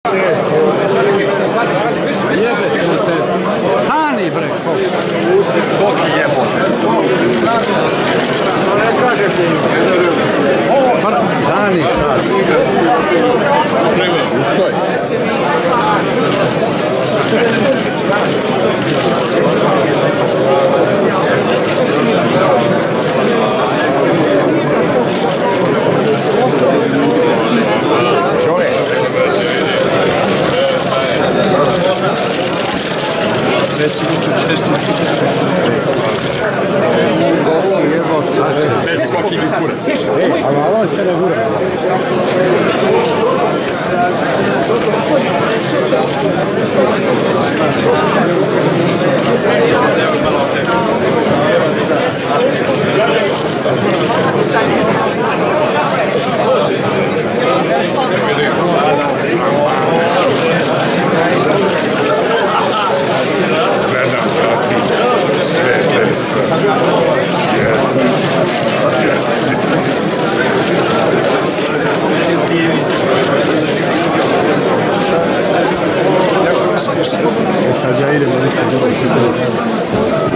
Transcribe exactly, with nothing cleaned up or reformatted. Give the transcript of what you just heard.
Stani bre, Koki jebote. Ne kažem ti. stani sad. Ustoj. Predsjedniču čestiti. Tebi svaki mi kure. Ej, ali ovo će ne gura. Sad ja idem, ne mislim da